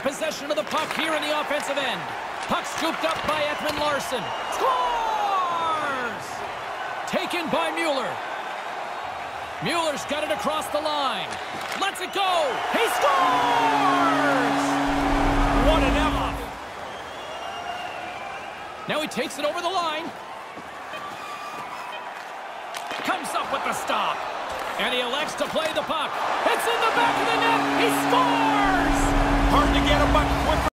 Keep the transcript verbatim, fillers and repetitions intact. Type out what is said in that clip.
possession of the puck here in the offensive end. Puck scooped up by Ekman Larsson. Scores! Taken by Mueller. Mueller's got it across the line. Lets it go. He scores! What an effort. Now he takes it over the line. Comes up with the stop. And he elects to play the puck. It's in the back of the net. He scores! Hard to get a puck quicker.